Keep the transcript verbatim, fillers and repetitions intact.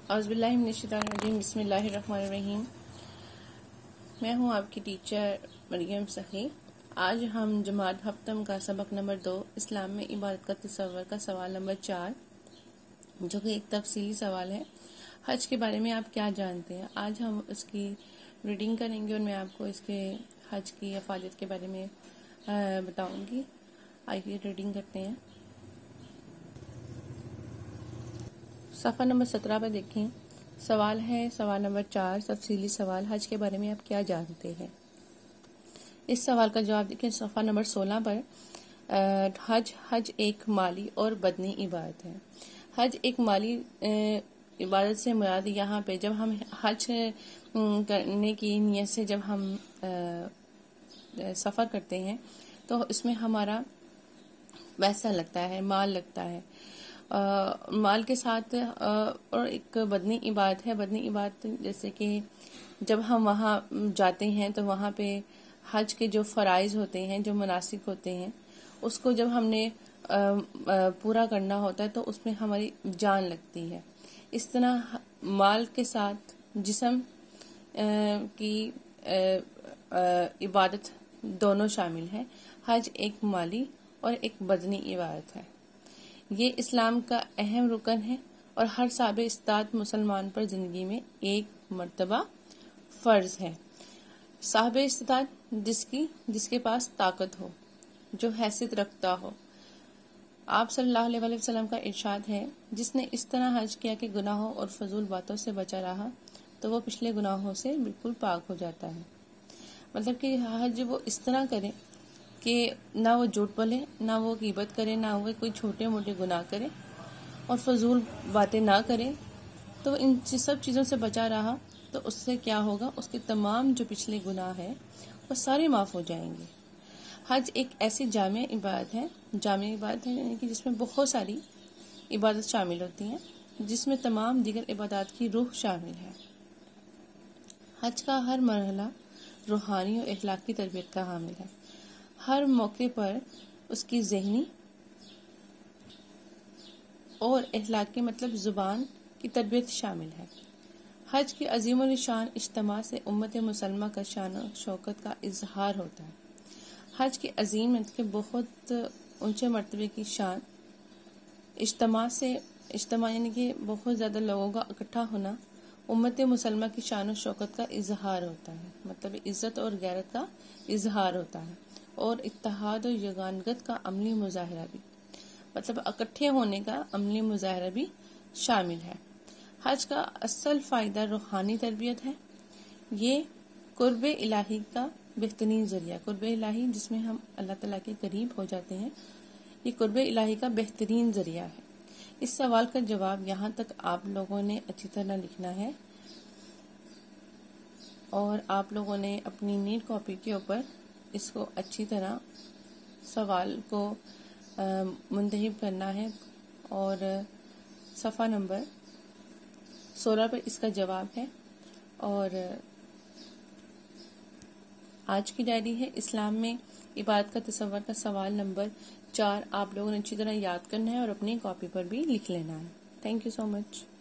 اعوذ باللہ من الشیطان الرجیم، بسم اللہ الرحمن الرحیم۔ میں ہوں آپ کی ٹیچر مریم سخی۔ آج ہم جماعت ہفتم کا سبق نمبر دو، اسلام میں عبادت کا تصور کا سوال نمبر چار، جو کہ ایک تفصیلی سوال ہے، حج کے بارے میں آپ کیا جانتے ہیں۔ آج ہم اس کی ریڈنگ کریں گے اور میں آپ کو اس کے حج کی افادیت کے بارے میں بتاؤں گی۔ آئیے ریڈنگ کرتے ہیں۔ صفحہ نمبر سترہ پہ دیکھیں، سوال ہے سوال نمبر چار، تفصیلی سوال، حج کے بارے میں آپ کیا جانتے ہیں۔ اس سوال کا جواب دیکھیں صفحہ نمبر سولہ پر۔ حج حج ایک مالی اور بدنی عبادت ہے۔ حج ایک مالی عبادت سے مراد یہاں پہ جب ہم حج کرنے کی نیت سے جب ہم سفر کرتے ہیں تو اس میں ہمارا پیسہ لگتا ہے، مال لگتا ہے، مال کے ساتھ اور ایک بدنی عبادت ہے۔ بدنی عبادت جیسے کہ جب ہم وہاں جاتے ہیں تو وہاں پہ حج کے جو فرائض ہوتے ہیں، جو مناسک ہوتے ہیں، اس کو جب ہم نے پورا کرنا ہوتا ہے تو اس میں ہماری جان لگتی ہے۔ اس طرح مال کے ساتھ جسم کی عبادت دونوں شامل ہے۔ حج ایک مالی اور ایک بدنی عبادت ہے۔ یہ اسلام کا اہم رکن ہے اور ہر صاحب استطاعت مسلمان پر زندگی میں ایک مرتبہ فرض ہے۔ صاحب استطاعت جس کی جس کے پاس طاقت ہو، جو حیثیت رکھتا ہو۔ آپ صلی اللہ علیہ وسلم کا ارشاد ہے، جس نے اس طرح حج کیا کہ گناہوں اور فضول باتوں سے بچا رہا تو وہ پچھلے گناہوں سے بالکل پاک ہو جاتا ہے۔ مطلب کہ حج وہ اس طرح کرے کہ نہ وہ جھوٹ بولے، نہ وہ غیبت کرے، نہ وہ کوئی چھوٹے موٹے گناہ کرے اور فضول باتیں نہ کرے، تو ان سب چیزوں سے بچا رہا تو اس سے کیا ہوگا، اس کے تمام جو پچھلے گناہ ہیں وہ سارے معاف ہو جائیں گے۔ حج ایک ایسی جامع عبادت ہے جامع عبادت ہے یعنی کہ جس میں بہت ساری عبادت شامل ہوتی ہیں، جس میں تمام دیگر عبادات کی روح شامل ہے۔ حج کا ہر مرحلہ روحانی اور اخلاقی تربیت کا حامل ہے۔ ہر موقع پر اس کی ذہنی اور اخلاقی مطلب زبان کی تربیت شامل ہے۔ حج کی عظیم الشان اجتماع سے امت مسلمہ کا شان و شوکت کا اظہار ہوتا ہے۔ حج کی عظیم کے بہت اونچے مرتبے کی شان اجتماع سے اجتماع یعنی کہ بہت زیادہ لوگوں کا اکٹھا ہونا امت مسلمہ کی شان و شوکت کا اظہار ہوتا ہے، مطلب عزت اور غیرت کا اظہار ہوتا ہے، اور اتحاد و یگانگت کا عملی مظاہرہ بھی، مطلب اکٹھے ہونے کا عملی مظاہرہ بھی شامل ہے۔ حج کا اصل فائدہ روحانی تربیت ہے۔ یہ قرب الہی کا بہترین ذریعہ، قرب الہی جس میں ہم اللہ تعالیٰ کے قریب ہو جاتے ہیں، یہ قرب الہی کا بہترین ذریعہ ہے۔ اس سوال کا جواب یہاں تک آپ لوگوں نے اچھی طرح لکھنا ہے اور آپ لوگوں نے اپنی نیٹ کاپی کے اوپر اس کو اچھی طرح سوال کو منتخب کرنا ہے، اور صفحہ نمبر سولہ پر اس کا جواب ہے۔ اور آج کی ڈائری ہے اسلام میں عبادت کا تصور کا سوال نمبر چار، آپ لوگوں نے اچھی طرح یاد کرنا ہے اور اپنی کاپی پر بھی لکھ لینا ہے۔ Thank you so much.